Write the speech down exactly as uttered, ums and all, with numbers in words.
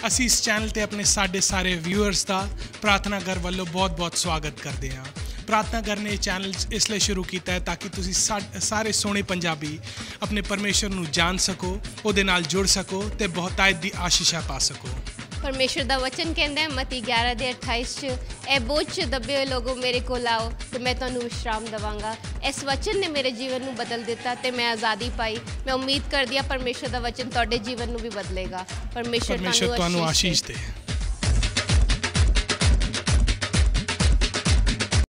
ਅਸੀਂ ਇਸ ਚੈਨਲ ਤੇ ਆਪਣੇ ਸਾਡੇ ਸਾਰੇ ਵਿਊਅਰਸ ਦਾ ਪ੍ਰਾਰਥਨਾ ਘਰ ਵੱਲੋਂ ਬਹੁਤ ਬਹੁਤ ਸਵਾਗਤ ਕਰਦੇ ਹਾਂ। ਪ੍ਰਾਰਥਨਾ ਘਰ ਨੇ ਇਹ ਚੈਨਲ ਇਸ ਲਈ ਸ਼ੁਰੂ ਕੀਤਾ ਹੈ ਤਾਂ ਕਿ ਤੁਸੀਂ ਸਾਰੇ ਸੋਹਣੇ ਪੰਜਾਬੀ ਆਪਣੇ ਪਰਮੇਸ਼ਰ ਨੂੰ ਜਾਣ ਸਕੋ, ਉਹਦੇ ਨਾਲ ਜੁੜ ਸਕੋ ਤੇ ਬਹੁਤਾਇਤ ਦੀ ਆਸ਼ੀਸ਼ਾਂ ਪਾ ਸਕੋ। परमेश्वर का वचन कहता है मती ग्यारह दे अठाईस च ए बोझ च दबे हुए लोगों मेरे को आओ तो मैं तुहानू विश्राम देवांगा। इस वचन ने मेरे जीवन में बदल दिता तो मैं आज़ादी पाई। मैं उम्मीद करदी हां परमेश्वर का वचन तुहाडे जीवन में भी बदलेगा। परमेश्वर तुहानू आशीष दे।